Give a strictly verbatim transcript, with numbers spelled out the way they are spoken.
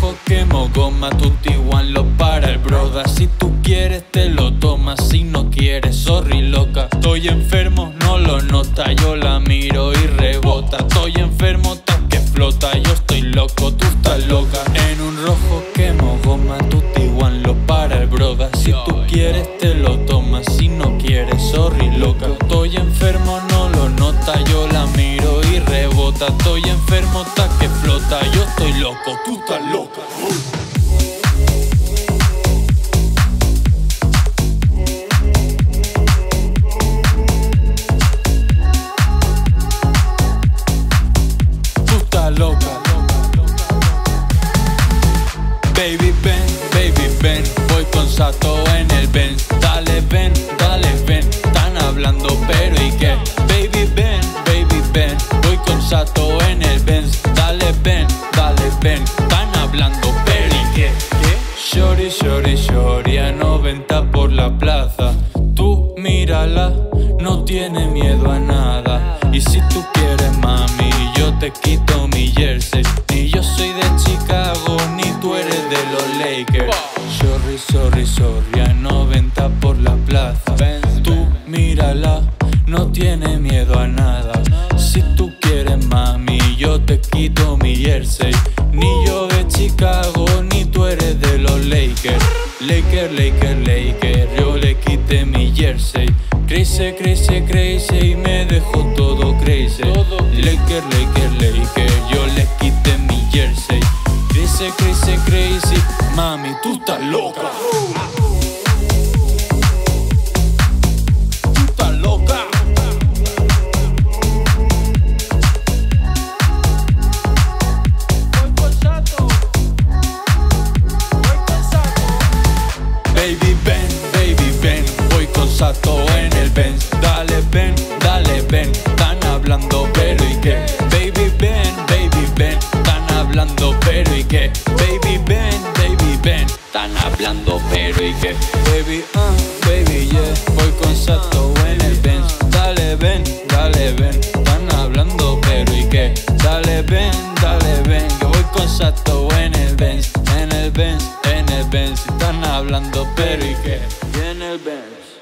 rojo quemo goma, tutti one lo para el broda. Si tú quieres te lo tomas, si no quieres, sorry loca. Estoy enfermo, no lo nota, yo la miro y rebota. Estoy enfermo, ta que flota, yo estoy loco, tú estás loca. En un rojo quemo goma, tutti one lo para el broda. Si tú quieres te lo tomas, si no quieres, sorry loca. Estoy enfermo, no lo nota, yo la miro y rebota. Estoy enfermo, ta que flota, yo estoy loco, tú estás loca. Tú estás loca. Baby ven, baby ven, voy con Sato en el Benz. Dale ven, dale ven, están hablando pero ¿y qué? Baby ven, baby ven, voy con Sato en el Benz. Dale ven, dale ven, están hablando pero ¿y qué? ¿Qué? Shorty, shorty, shorty a noventa por la plaza. Tú mírala, no tiene miedo a nada. Y si tú quieres mami, yo te quito mi jersey. Ni yo soy de Chicago, ni tú eres de los Lakers. Sorry, sorry, sorry a noventa por la plaza. Tú mírala, no tiene miedo a nada. Si tú quieres mami, yo te quito mi jersey. Ni yo de Chicago, ni tú eres de los Lakers. Lakers, Lakers, Lakers, yo le quité mi jersey. Crazy, crazy, crazy, y me dejó todo crazy. Lakers, Lakers, Lakers, yo le quité mi jersey. Crazy, crazy, crazy, mami, tú estás loca. Tú estás loca. Voy con Sato. Voy con Sato. Baby ven, baby ven, voy con Sato en el Benz. Dale ven, dale ven, están hablando pero ¿y qué? Baby ven, baby ven, están hablando pero ¿y qué? Baby ven, baby ven, están hablando pero ¿y qué? Baby, uh, baby yeah, voy con Sato en el Benz. Dale ven, dale ven, están hablando pero ¿y qué? Dale ven, dale ven, yo voy con Sato en el Benz. En el Benz, en el Benz, están hablando pero ¿y qué? Y en el Benz.